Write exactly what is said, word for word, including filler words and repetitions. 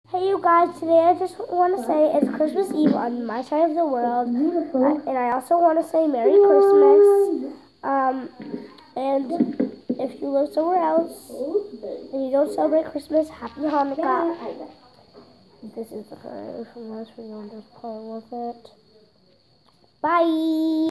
Hey you guys, today I just want to say it's Christmas Eve on my side of the world, uh, and I also want to say Merry Christmas. Um, and if you live somewhere else and you don't celebrate Christmas, Happy Hanukkah. This is the first from last video. I'm just playing with it. Bye.